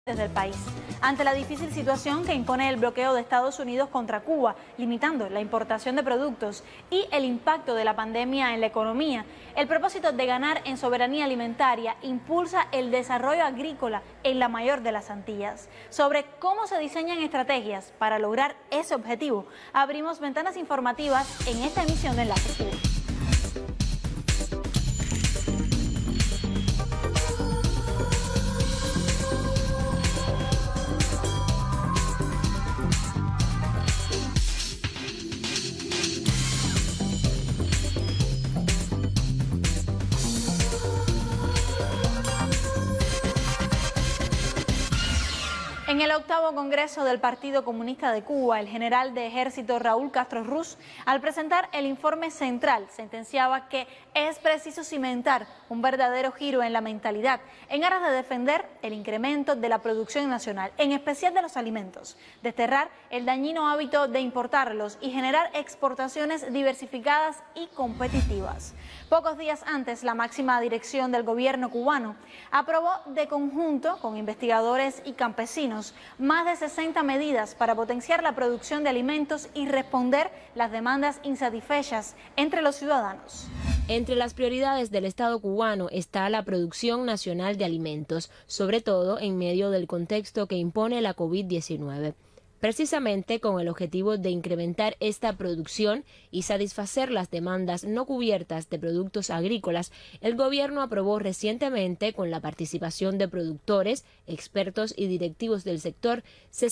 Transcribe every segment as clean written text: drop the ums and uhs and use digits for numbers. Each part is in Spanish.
desde el país. Ante la difícil situación que impone el bloqueo de Estados Unidos contra Cuba, limitando la importación de productos y el impacto de la pandemia en la economía, el propósito de ganar en soberanía alimentaria impulsa el desarrollo agrícola en la mayor de las Antillas. Sobre cómo se diseñan estrategias para lograr ese objetivo, abrimos ventanas informativas en esta emisión de Enlace Cuba. En el 8º Congreso del Partido Comunista de Cuba, el general de Ejército Raúl Castro Ruz, al presentar el informe central, sentenciaba que es preciso cimentar un verdadero giro en la mentalidad en aras de defender el incremento de la producción nacional, en especial de los alimentos, desterrar el dañino hábito de importarlos y generar exportaciones diversificadas y competitivas. Pocos días antes, la máxima dirección del gobierno cubano aprobó de conjunto con investigadores y campesinos más de 60 medidas para potenciar la producción de alimentos y responder las demandas insatisfechas entre los ciudadanos. Entre las prioridades del Estado cubano está la producción nacional de alimentos, sobre todo en medio del contexto que impone la COVID-19. Precisamente con el objetivo de incrementar esta producción y satisfacer las demandas no cubiertas de productos agrícolas, el gobierno aprobó recientemente, con la participación de productores, expertos y directivos del sector,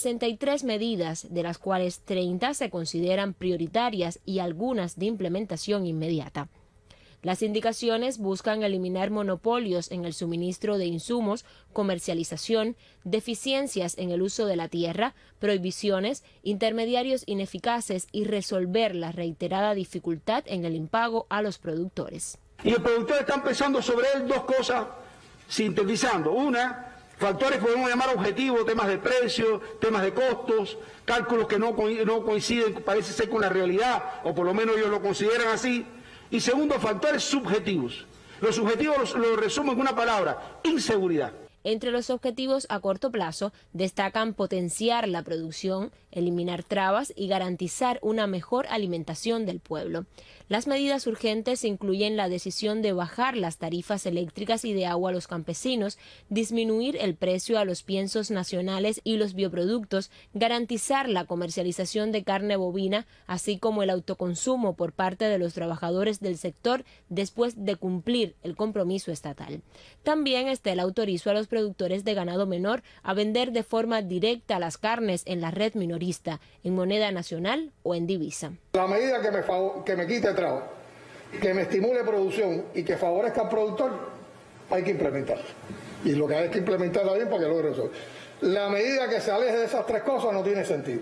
63 medidas, de las cuales 30 se consideran prioritarias y algunas de implementación inmediata. Las indicaciones buscan eliminar monopolios en el suministro de insumos, comercialización, deficiencias en el uso de la tierra, prohibiciones, intermediarios ineficaces y resolver la reiterada dificultad en el impago a los productores. Y los productores están pensando sobre él dos cosas, sintetizando. Una, factores que podemos llamar objetivos, temas de precio, temas de costos, cálculos que no coinciden, parece ser, con la realidad, o por lo menos ellos lo consideran así. Y segundo, factores subjetivos. Los subjetivos los resumo en una palabra: inseguridad. Entre los objetivos a corto plazo destacan potenciar la producción, eliminar trabas y garantizar una mejor alimentación del pueblo. Las medidas urgentes incluyen la decisión de bajar las tarifas eléctricas y de agua a los campesinos, disminuir el precio a los piensos nacionales y los bioproductos, garantizar la comercialización de carne bovina, así como el autoconsumo por parte de los trabajadores del sector después de cumplir el compromiso estatal. También el autorizó a los productores de ganado menor a vender de forma directa las carnes en la red minorista, en moneda nacional o en divisa. La medida que me quite trabajo, que me estimule producción y que favorezca al productor, hay que implementarla. Y lo que hay que implementarla bien para que logre eso. La medida que se aleje de esas tres cosas no tiene sentido.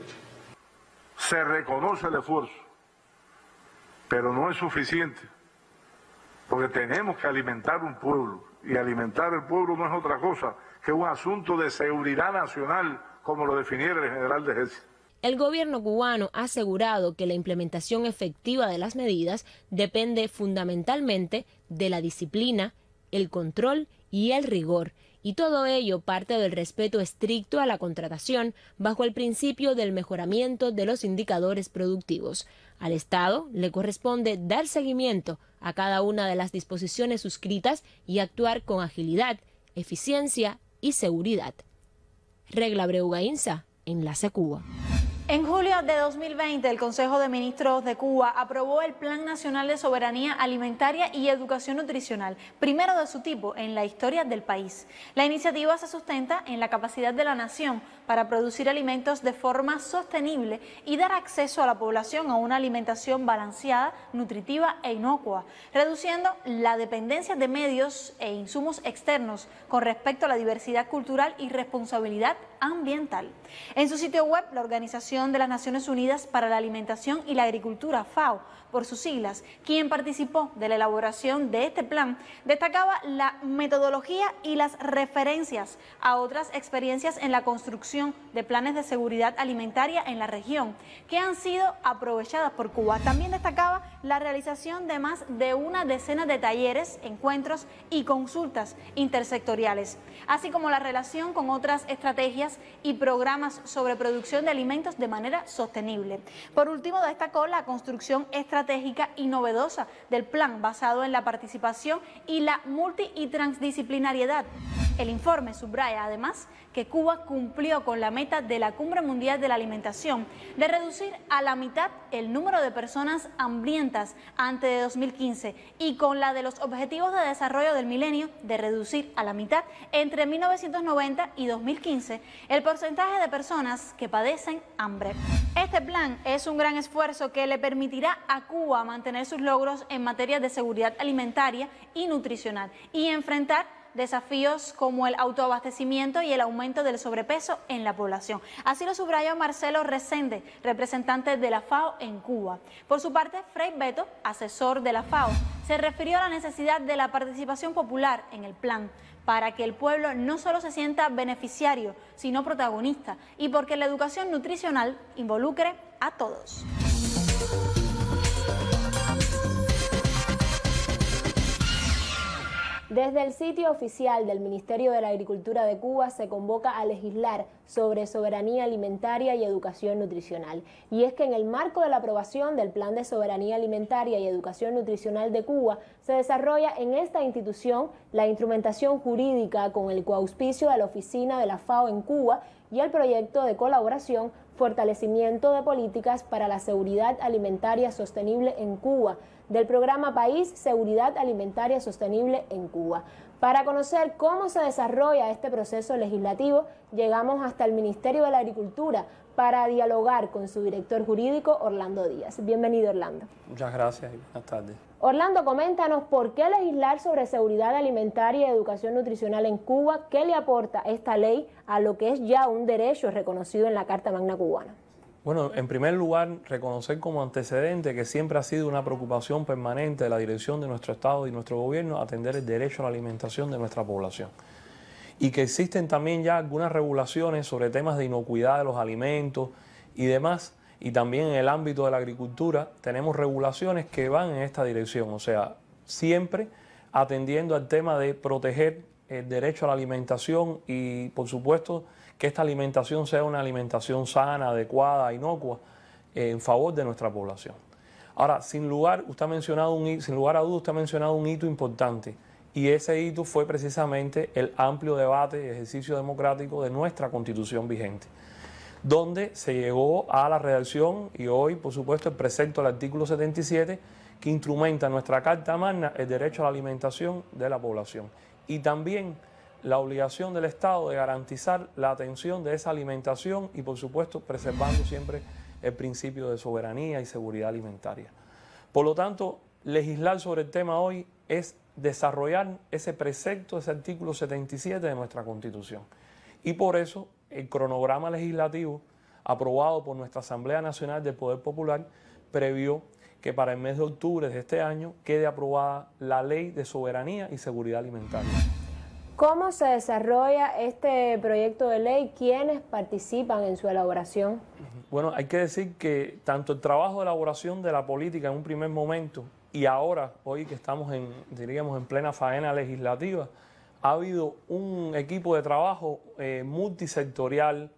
Se reconoce el esfuerzo, pero no es suficiente, porque tenemos que alimentar un pueblo. Y alimentar el pueblo no es otra cosa que un asunto de seguridad nacional, como lo definiera el general de Ejército. El gobierno cubano ha asegurado que la implementación efectiva de las medidas depende fundamentalmente de la disciplina, el control y el rigor, y todo ello parte del respeto estricto a la contratación bajo el principio del mejoramiento de los indicadores productivos. Al Estado le corresponde dar seguimiento a cada una de las disposiciones suscritas y actuar con agilidad, eficiencia y seguridad. Regla Breugainza, Enlace Cuba. En julio de 2020, el Consejo de Ministros de Cuba aprobó el Plan Nacional de Soberanía Alimentaria y Educación Nutricional, primero de su tipo en la historia del país. La iniciativa se sustenta en la capacidad de la nación para producir alimentos de forma sostenible y dar acceso a la población a una alimentación balanceada, nutritiva e inocua, reduciendo la dependencia de medios e insumos externos con respecto a la diversidad cultural y responsabilidad ambiental. En su sitio web, la organización Organización de las Naciones Unidas para la Alimentación y la Agricultura, FAO, por sus siglas, quien participó de la elaboración de este plan, destacaba la metodología y las referencias a otras experiencias en la construcción de planes de seguridad alimentaria en la región, que han sido aprovechadas por Cuba. También destacaba la realización de más de una decena de talleres, encuentros y consultas intersectoriales, así como la relación con otras estrategias y programas sobre producción de alimentos de manera sostenible. Por último, destacó la construcción estratégica y novedosa del plan basado en la participación y la multi y transdisciplinariedad. El informe subraya además que Cuba cumplió con la meta de la Cumbre Mundial de la Alimentación de reducir a la mitad el número de personas hambrientas antes de 2015 y con la de los Objetivos de Desarrollo del Milenio de reducir a la mitad entre 1990 y 2015 el porcentaje de personas que padecen hambre. Este plan es un gran esfuerzo que le permitirá a Cuba mantener sus logros en materia de seguridad alimentaria y nutricional y enfrentar desafíos como el autoabastecimiento y el aumento del sobrepeso en la población. Así lo subrayó Marcelo Resende, representante de la FAO en Cuba. Por su parte, Frei Beto, asesor de la FAO, se refirió a la necesidad de la participación popular en el plan para que el pueblo no solo se sienta beneficiario, sino protagonista, y porque la educación nutricional involucre a todos. Desde el sitio oficial del Ministerio de la Agricultura de Cuba se convoca a legislar sobre soberanía alimentaria y educación nutricional. Y es que en el marco de la aprobación del Plan de Soberanía Alimentaria y Educación Nutricional de Cuba, se desarrolla en esta institución la instrumentación jurídica con el coauspicio de la Oficina de la FAO en Cuba y el proyecto de colaboración Fortalecimiento de Políticas para la Seguridad Alimentaria Sostenible en Cuba, del programa País Seguridad Alimentaria Sostenible en Cuba. Para conocer cómo se desarrolla este proceso legislativo, llegamos hasta el Ministerio de la Agricultura para dialogar con su director jurídico, Orlando Díaz. Bienvenido, Orlando. Muchas gracias y buenas tardes. Orlando, coméntanos por qué legislar sobre seguridad alimentaria y educación nutricional en Cuba, qué le aporta esta ley a lo que es ya un derecho reconocido en la Carta Magna cubana. Bueno, en primer lugar, reconocer como antecedente que siempre ha sido una preocupación permanente de la dirección de nuestro Estado y nuestro gobierno atender el derecho a la alimentación de nuestra población. Y que existen también ya algunas regulaciones sobre temas de inocuidad de los alimentos y demás, y también en el ámbito de la agricultura tenemos regulaciones que van en esta dirección, o sea, siempre atendiendo al tema de proteger el derecho a la alimentación y, por supuesto, que esta alimentación sea una alimentación sana, adecuada, inocua, en favor de nuestra población. Ahora, sin lugar a dudas, usted ha mencionado un hito importante, y ese hito fue precisamente el amplio debate y ejercicio democrático de nuestra Constitución vigente, donde se llegó a la redacción y hoy, por supuesto, el precepto del artículo 77, que instrumenta en nuestra Carta Magna el derecho a la alimentación de la población. Y también la obligación del Estado de garantizar la atención de esa alimentación y, por supuesto, preservando siempre el principio de soberanía y seguridad alimentaria. Por lo tanto, legislar sobre el tema hoy es desarrollar ese precepto, ese artículo 77 de nuestra Constitución. Y por eso el cronograma legislativo aprobado por nuestra Asamblea Nacional del Poder Popular previó que para el mes de octubre de este año quede aprobada la Ley de Soberanía y Seguridad Alimentaria. ¿Cómo se desarrolla este proyecto de ley? ¿Quiénes participan en su elaboración? Bueno, hay que decir que tanto el trabajo de elaboración de la política en un primer momento y ahora, hoy que estamos en plena faena legislativa, ha habido un equipo de trabajo multisectorial,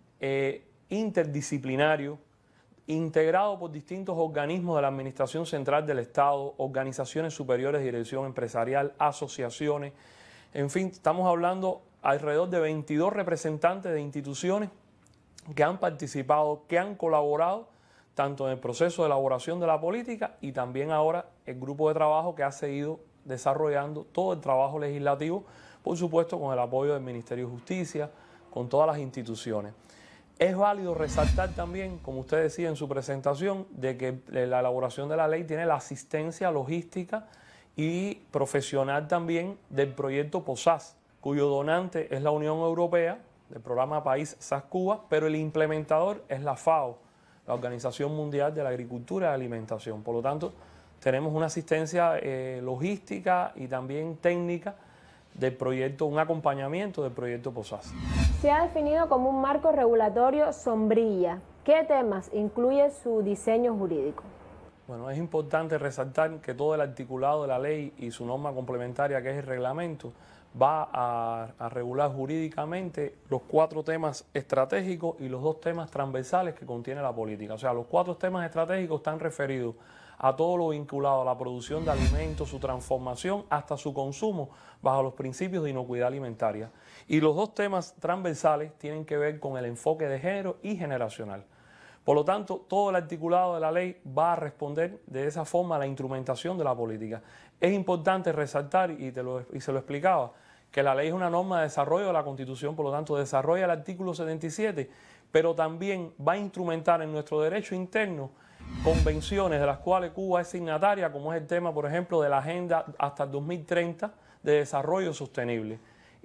interdisciplinario, integrado por distintos organismos de la Administración Central del Estado, organizaciones superiores de dirección empresarial, asociaciones. En fin, estamos hablando alrededor de 22 representantes de instituciones que han participado, que han colaborado tanto en el proceso de elaboración de la política y también ahora el grupo de trabajo que ha seguido desarrollando todo el trabajo legislativo, por supuesto con el apoyo del Ministerio de Justicia, con todas las instituciones. Es válido resaltar también, como usted decía en su presentación, de que la elaboración de la ley tiene la asistencia logística y profesional también del proyecto POSAS, cuyo donante es la Unión Europea del programa País SAS Cuba, pero el implementador es la FAO, la Organización Mundial de la Agricultura y Alimentación. Por lo tanto, tenemos una asistencia logística y también técnica del proyecto, un acompañamiento del proyecto POSAS. Se ha definido como un marco regulatorio sombrilla. ¿Qué temas incluye su diseño jurídico? Bueno, es importante resaltar que todo el articulado de la ley y su norma complementaria, que es el reglamento, va a regular jurídicamente los 4 temas estratégicos y los 2 temas transversales que contiene la política. O sea, los 4 temas estratégicos están referidos a todo lo vinculado a la producción de alimentos, su transformación hasta su consumo bajo los principios de inocuidad alimentaria. Y los 2 temas transversales tienen que ver con el enfoque de género y generacional. Por lo tanto, todo el articulado de la ley va a responder de esa forma a la instrumentación de la política. Es importante resaltar, y se lo explicaba, que la ley es una norma de desarrollo de la Constitución, por lo tanto desarrolla el artículo 77, pero también va a instrumentar en nuestro derecho interno convenciones de las cuales Cuba es signataria, como es el tema, por ejemplo, de la Agenda hasta el 2030 de Desarrollo Sostenible.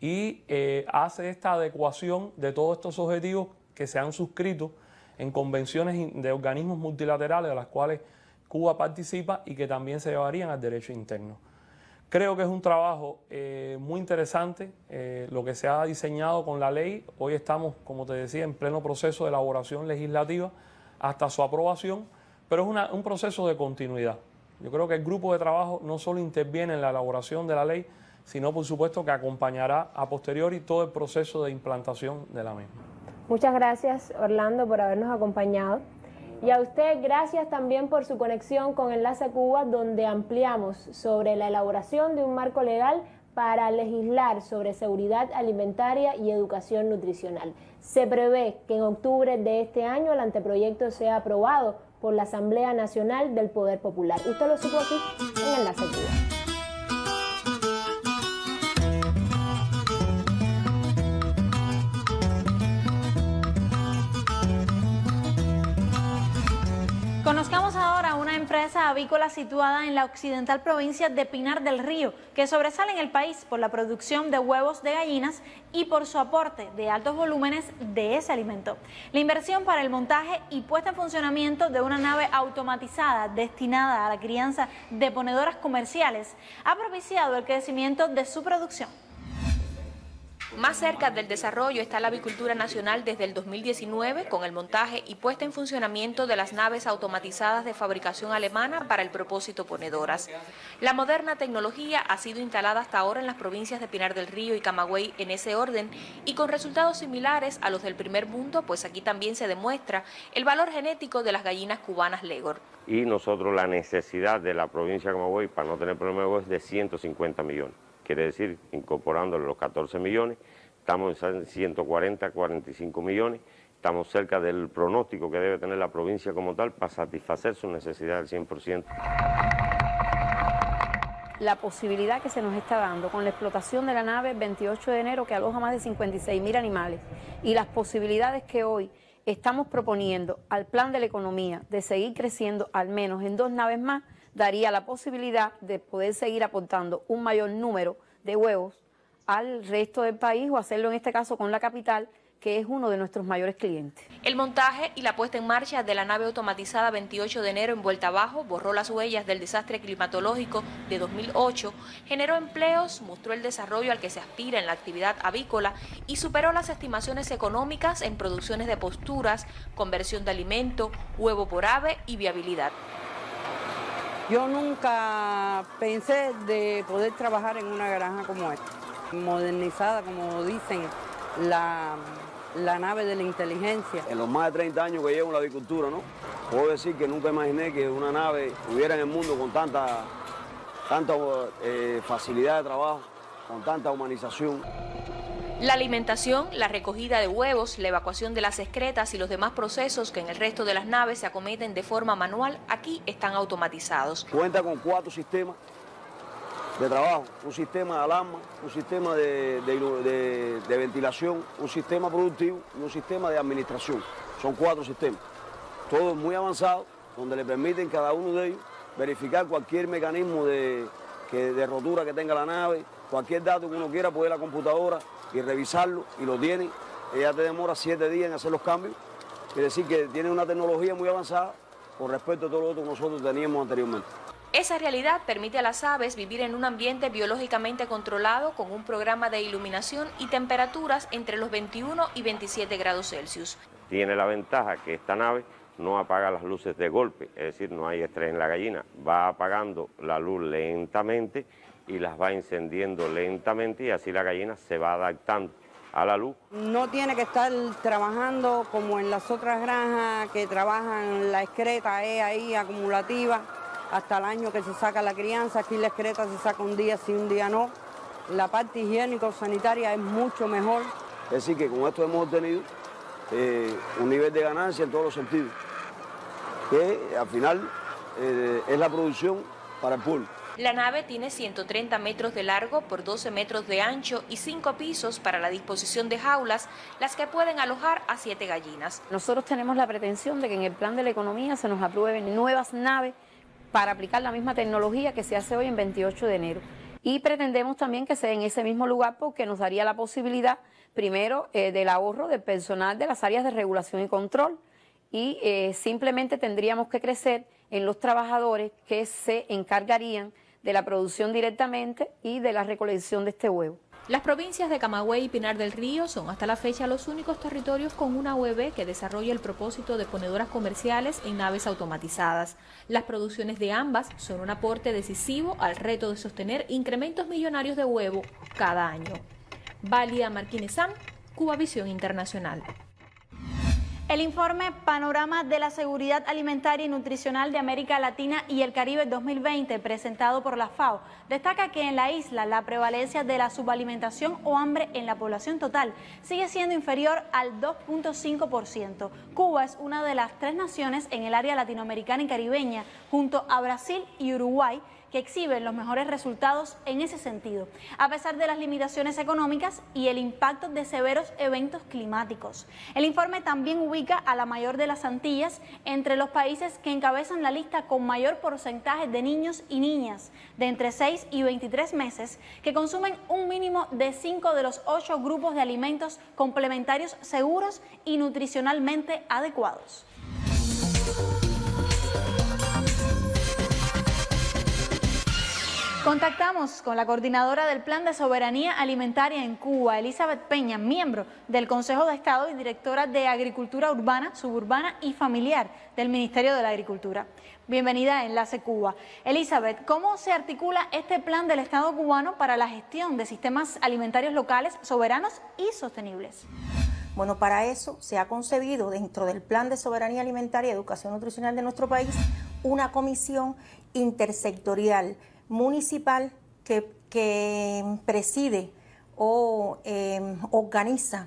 Y hace esta adecuación de todos estos objetivos que se han suscrito en convenciones de organismos multilaterales de las cuales Cuba participa y que también se llevarían al derecho interno. Creo que es un trabajo muy interesante lo que se ha diseñado con la ley. Hoy estamos, como te decía, en pleno proceso de elaboración legislativa hasta su aprobación, pero es un proceso de continuidad. Yo creo que el grupo de trabajo no solo interviene en la elaboración de la ley, sino por supuesto que acompañará a posteriori todo el proceso de implantación de la misma. Muchas gracias, Orlando, por habernos acompañado. Y a usted, gracias también por su conexión con Enlace Cuba, donde ampliamos sobre la elaboración de un marco legal para legislar sobre seguridad alimentaria y educación nutricional. Se prevé que en octubre de este año el anteproyecto sea aprobado por la Asamblea Nacional del Poder Popular. Usted lo supo aquí en Enlace Cuba. Conozcamos ahora una empresa avícola situada en la occidental provincia de Pinar del Río, que sobresale en el país por la producción de huevos de gallinas y por su aporte de altos volúmenes de ese alimento. La inversión para el montaje y puesta en funcionamiento de una nave automatizada destinada a la crianza de ponedoras comerciales ha propiciado el crecimiento de su producción. Más cerca del desarrollo está la avicultura nacional desde el 2019 con el montaje y puesta en funcionamiento de las naves automatizadas de fabricación alemana para el propósito ponedoras. La moderna tecnología ha sido instalada hasta ahora en las provincias de Pinar del Río y Camagüey en ese orden y con resultados similares a los del primer mundo, pues aquí también se demuestra el valor genético de las gallinas cubanas Legor. Y nosotros la necesidad de la provincia de Camagüey para no tener problema de huevos es de 150 millones. Quiere decir, incorporándole los 14 millones, estamos en 140, 45 millones, estamos cerca del pronóstico que debe tener la provincia como tal para satisfacer su necesidad al 100%. La posibilidad que se nos está dando con la explotación de la nave 28 de enero que aloja más de 56.000 animales y las posibilidades que hoy estamos proponiendo al plan de la economía de seguir creciendo al menos en 2 naves más, daría la posibilidad de poder seguir aportando un mayor número de huevos al resto del país o hacerlo en este caso con la capital, que es uno de nuestros mayores clientes. El montaje y la puesta en marcha de la nave automatizada 28 de enero en Vuelta Abajo borró las huellas del desastre climatológico de 2008, generó empleos, mostró el desarrollo al que se aspira en la actividad avícola y superó las estimaciones económicas en producciones de posturas, conversión de alimento, huevo por ave y viabilidad. Yo nunca pensé de poder trabajar en una granja como esta, modernizada, como dicen, la nave de la inteligencia. En los más de 30 años que llevo en la avicultura, ¿no? Puedo decir que nunca imaginé que una nave hubiera en el mundo con tanta facilidad de trabajo, con tanta humanización. La alimentación, la recogida de huevos, la evacuación de las excretas y los demás procesos que en el resto de las naves se acometen de forma manual, aquí están automatizados. Cuenta con 4 sistemas de trabajo, un sistema de alarma, un sistema de ventilación, un sistema productivo y un sistema de administración. Son 4 sistemas, todos muy avanzados, donde le permiten cada uno de ellos verificar cualquier mecanismo de rotura que tenga la nave, cualquier dato que uno quiera puede ir a la computadora y revisarlo, y lo tiene ella te demora 7 días en hacer los cambios. Quiere decir que tiene una tecnología muy avanzada con respecto a todo lo otro que nosotros teníamos anteriormente. Esa realidad permite a las aves vivir en un ambiente biológicamente controlado con un programa de iluminación y temperaturas entre los 21 y 27 grados Celsius. Tiene la ventaja que esta nave no apaga las luces de golpe, es decir, no hay estrés en la gallina, va apagando la luz lentamente y las va encendiendo lentamente y así la gallina se va adaptando a la luz. No tiene que estar trabajando como en las otras granjas que trabajan la excreta ahí acumulativa hasta el año que se saca la crianza. Aquí la excreta se saca un día sí, un día no. La parte higiénico-sanitaria es mucho mejor. Es decir, que con esto hemos obtenido un nivel de ganancia en todos los sentidos, que al final es la producción para el pueblo. La nave tiene 130 metros de largo por 12 metros de ancho y 5 pisos para la disposición de jaulas, las que pueden alojar a 7 gallinas. Nosotros tenemos la pretensión de que en el plan de la economía se nos aprueben nuevas naves para aplicar la misma tecnología que se hace hoy en 28 de enero. Y pretendemos también que sea en ese mismo lugar porque nos daría la posibilidad, primero, del ahorro del personal de las áreas de regulación y control y simplemente tendríamos que crecer en los trabajadores que se encargarían de la producción directamente y de la recolección de este huevo. Las provincias de Camagüey y Pinar del Río son hasta la fecha los únicos territorios con una OEB que desarrolla el propósito de ponedoras comerciales en naves automatizadas. Las producciones de ambas son un aporte decisivo al reto de sostener incrementos millonarios de huevo cada año. Valia Martínez Sam, Cubavisión Internacional. El informe Panorama de la Seguridad Alimentaria y Nutricional de América Latina y el Caribe 2020, presentado por la FAO, destaca que en la isla la prevalencia de la subalimentación o hambre en la población total sigue siendo inferior al 2.5%. Cuba es una de las 3 naciones en el área latinoamericana y caribeña, junto a Brasil y Uruguay, que exhiben los mejores resultados en ese sentido, a pesar de las limitaciones económicas y el impacto de severos eventos climáticos. El informe también ubica a la mayor de las Antillas entre los países que encabezan la lista con mayor porcentaje de niños y niñas de entre 6 y 23 meses que consumen un mínimo de 5 de los 8 grupos de alimentos complementarios seguros y nutricionalmente adecuados. Contactamos con la coordinadora del Plan de Soberanía Alimentaria en Cuba, Elizabeth Peña, miembro del Consejo de Estado y directora de Agricultura Urbana, Suburbana y Familiar del Ministerio de la Agricultura. Bienvenida a Enlace Cuba. Elizabeth, ¿cómo se articula este plan del Estado cubano para la gestión de sistemas alimentarios locales, soberanos y sostenibles? Bueno, para eso se ha concebido dentro del Plan de Soberanía Alimentaria y Educación Nutricional de nuestro país una comisión intersectorial municipal que preside o organiza,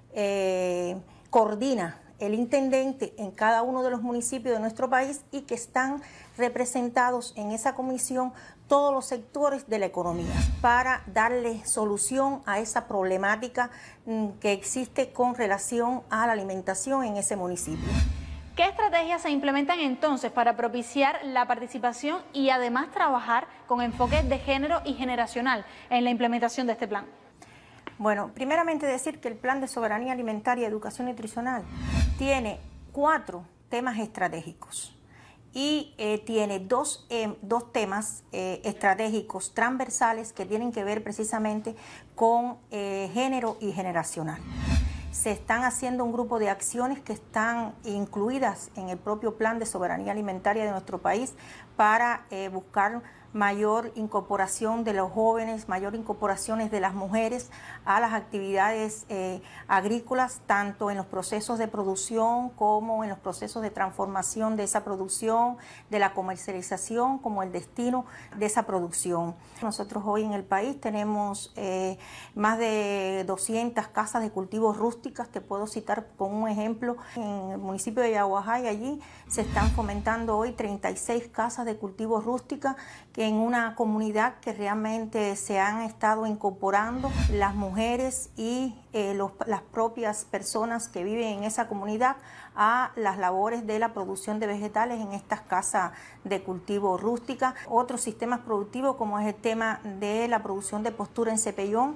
coordina el intendente en cada uno de los municipios de nuestro país y que están representados en esa comisión todos los sectores de la economía para darle solución a esa problemática que existe con relación a la alimentación en ese municipio. ¿Qué estrategias se implementan entonces para propiciar la participación y además trabajar con enfoque de género y generacional en la implementación de este plan? Bueno, primeramente decir que el Plan de Soberanía Alimentaria y Educación Nutricional tiene 4 temas estratégicos y tiene dos temas estratégicos transversales que tienen que ver precisamente con género y generacional. Se están haciendo un grupo de acciones que están incluidas en el propio Plan de Soberanía Alimentaria de nuestro país para buscar mayor incorporación de los jóvenes, mayor incorporaciones de las mujeres a las actividades agrícolas, tanto en los procesos de producción como en los procesos de transformación de esa producción, de la comercialización como el destino de esa producción. Nosotros hoy en el país tenemos más de 200 casas de cultivos rústicas, te puedo citar con un ejemplo, en el municipio de Yaguajay, allí se están fomentando hoy 36 casas de cultivos rústicas que en una comunidad que realmente se han estado incorporando las mujeres y las propias personas que viven en esa comunidad a las labores de la producción de vegetales en estas casas de cultivo rústica. Otros sistemas productivos como es el tema de la producción de postura en cepellón,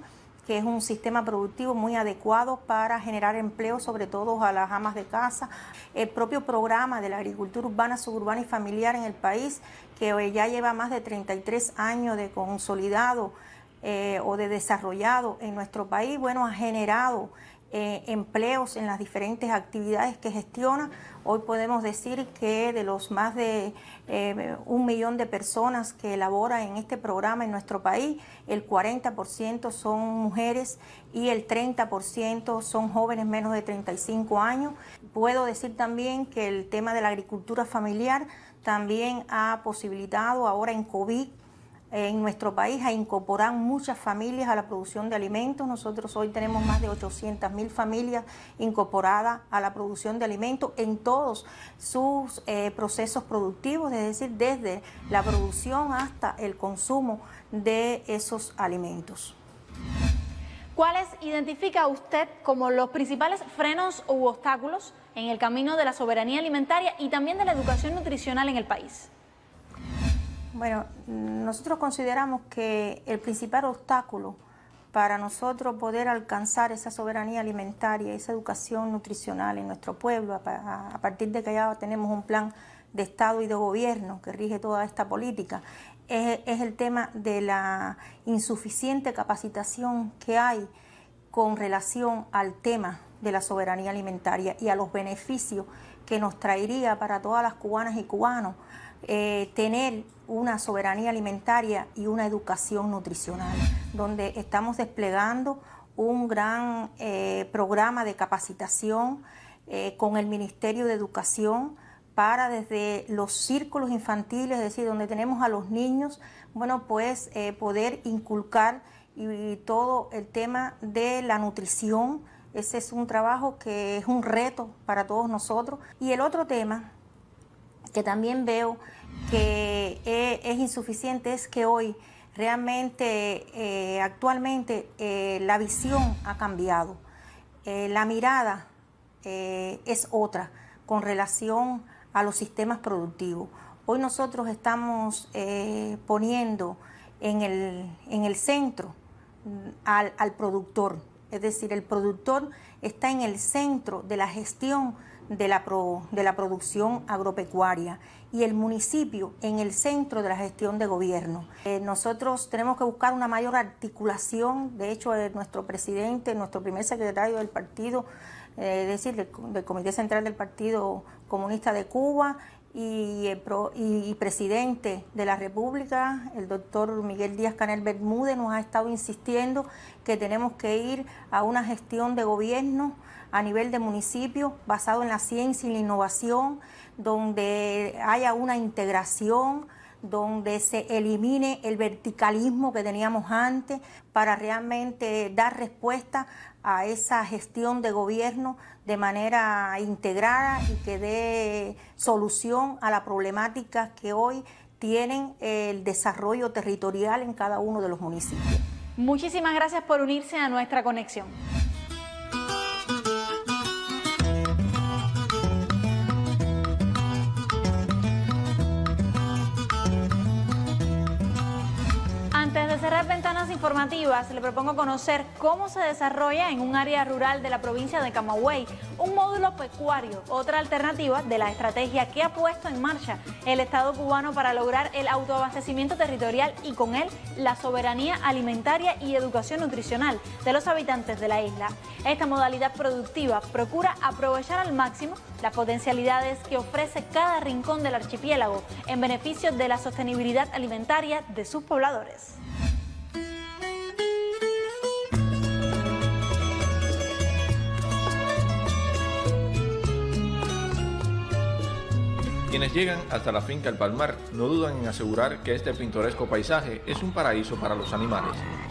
que es un sistema productivo muy adecuado para generar empleo, sobre todo a las amas de casa. El propio programa de la agricultura urbana, suburbana y familiar en el país, que ya lleva más de 33 años de consolidado o de desarrollado en nuestro país, bueno, ha generado empleos en las diferentes actividades que gestiona. Hoy podemos decir que de los más de 1 millón de personas que elaboran en este programa en nuestro país, el 40% son mujeres y el 30% son jóvenes menos de 35 años. Puedo decir también que el tema de la agricultura familiar también ha posibilitado ahora en COVID en nuestro país a incorporar muchas familias a la producción de alimentos. Nosotros hoy tenemos más de 800.000 familias incorporadas a la producción de alimentos en todos sus procesos productivos, es decir, desde la producción hasta el consumo de esos alimentos. ¿Cuáles identifica usted como los principales frenos u obstáculos en el camino de la soberanía alimentaria y también de la educación nutricional en el país? Bueno, nosotros consideramos que el principal obstáculo para nosotros poder alcanzar esa soberanía alimentaria, esa educación nutricional en nuestro pueblo, a partir de que ya tenemos un plan de Estado y de gobierno que rige toda esta política, es el tema de la insuficiente capacitación que hay con relación al tema de la soberanía alimentaria y a los beneficios que nos traería para todas las cubanas y cubanos tener una soberanía alimentaria y una educación nutricional, donde estamos desplegando un gran programa de capacitación con el Ministerio de Educación para desde los círculos infantiles, es decir, donde tenemos a los niños, bueno, pues poder inculcar y todo el tema de la nutrición. Ese es un trabajo que es un reto para todos nosotros. Y el otro tema que también veo que es insuficiente es que hoy realmente, actualmente, la visión ha cambiado. La mirada es otra con relación a los sistemas productivos. Hoy nosotros estamos poniendo en el centro al productor, es decir, el productor está en el centro de la gestión de la producción agropecuaria y el municipio en el centro de la gestión de gobierno. Nosotros tenemos que buscar una mayor articulación. De hecho, nuestro presidente, nuestro primer secretario del partido, es decir, del Comité Central del Partido Comunista de Cuba y presidente de la República, el doctor Miguel Díaz-Canel Bermúdez, nos ha estado insistiendo que tenemos que ir a una gestión de gobierno a nivel de municipio basado en la ciencia y la innovación, donde haya una integración, donde se elimine el verticalismo que teníamos antes para realmente dar respuesta a esa gestión de gobierno de manera integrada y que dé solución a la problemática que hoy tienen el desarrollo territorial en cada uno de los municipios. Muchísimas gracias por unirse a nuestra conexión. Antes de cerrar ventanas informativas, le propongo conocer cómo se desarrolla en un área rural de la provincia de Camagüey un módulo pecuario, otra alternativa de la estrategia que ha puesto en marcha el Estado cubano para lograr el autoabastecimiento territorial y con él la soberanía alimentaria y educación nutricional de los habitantes de la isla. Esta modalidad productiva procura aprovechar al máximo las potencialidades que ofrece cada rincón del archipiélago en beneficio de la sostenibilidad alimentaria de sus pobladores. Quienes llegan hasta la finca El Palmar no dudan en asegurar que este pintoresco paisaje es un paraíso para los animales.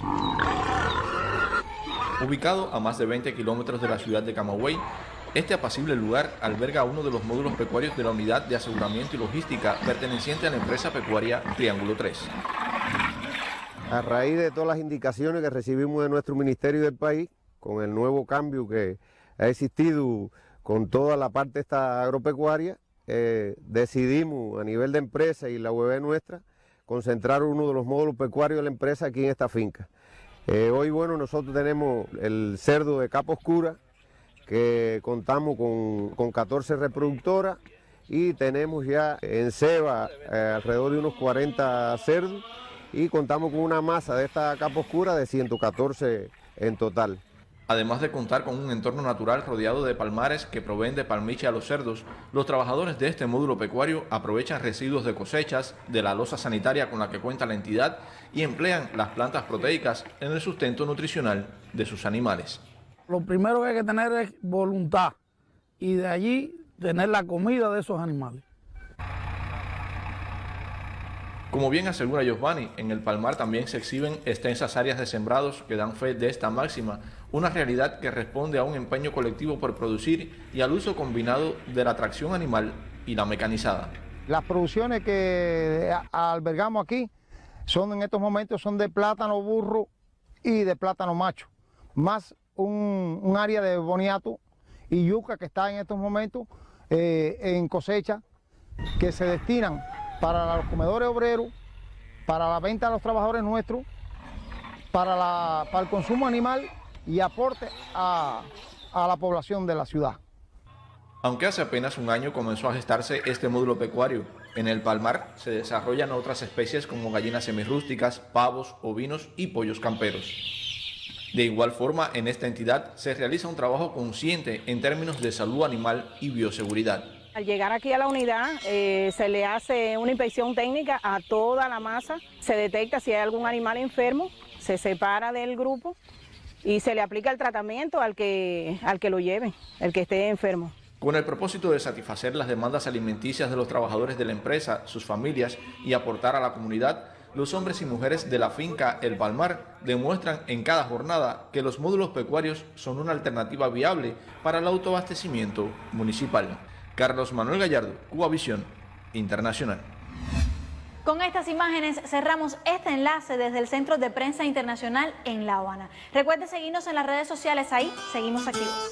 Ubicado a más de 20 kilómetros de la ciudad de Camagüey, este apacible lugar alberga uno de los módulos pecuarios de la Unidad de Aseguramiento y Logística perteneciente a la empresa pecuaria Triángulo 3. A raíz de todas las indicaciones que recibimos de nuestro ministerio y del país, con el nuevo cambio que ha existido con toda la parte esta agropecuaria, decidimos a nivel de empresa y la UEB nuestra concentrar uno de los módulos pecuarios de la empresa aquí en esta finca. Hoy, bueno, nosotros tenemos el cerdo de capa oscura, que contamos con 14 reproductoras y tenemos ya en ceba alrededor de unos 40 cerdos y contamos con una masa de esta capa oscura de 114 en total. Además de contar con un entorno natural rodeado de palmares que proveen de palmiche a los cerdos, los trabajadores de este módulo pecuario aprovechan residuos de cosechas, de la losa sanitaria con la que cuenta la entidad y emplean las plantas proteicas en el sustento nutricional de sus animales. Lo primero que hay que tener es voluntad y de allí tener la comida de esos animales. Como bien asegura Giovanni, en el Palmar también se exhiben extensas áreas de sembrados que dan fe de esta máxima, una realidad que responde a un empeño colectivo por producir y al uso combinado de la tracción animal y la mecanizada. Las producciones que albergamos aquí en estos momentos son de plátano burro y de plátano macho, más un área de boniato y yuca que está en estos momentos en cosecha, que se destinan para los comedores obreros, para la venta a los trabajadores nuestros, para el consumo animal y aporte a la población de la ciudad. Aunque hace apenas un año comenzó a gestarse este módulo pecuario, en el Palmar se desarrollan otras especies como gallinas semirrústicas, pavos, ovinos y pollos camperos. De igual forma, en esta entidad se realiza un trabajo consciente en términos de salud animal y bioseguridad. Al llegar aquí a la unidad se le hace una inspección técnica a toda la masa, se detecta si hay algún animal enfermo, se separa del grupo y se le aplica el tratamiento al que lo lleve, el que esté enfermo. Con el propósito de satisfacer las demandas alimenticias de los trabajadores de la empresa, sus familias y aportar a la comunidad, los hombres y mujeres de la finca El Palmar demuestran en cada jornada que los módulos pecuarios son una alternativa viable para el autoabastecimiento municipal. Carlos Manuel Gallardo, Cubavisión Internacional. Con estas imágenes cerramos este enlace desde el Centro de Prensa Internacional en La Habana. Recuerde seguirnos en las redes sociales, ahí seguimos activos.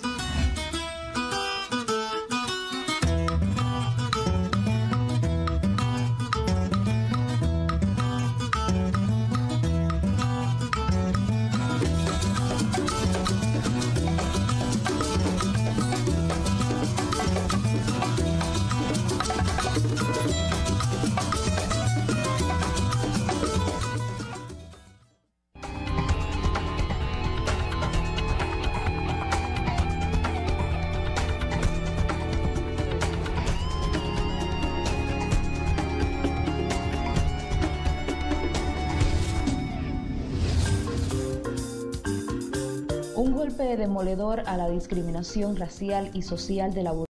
Un golpe demoledor a la discriminación racial y social de la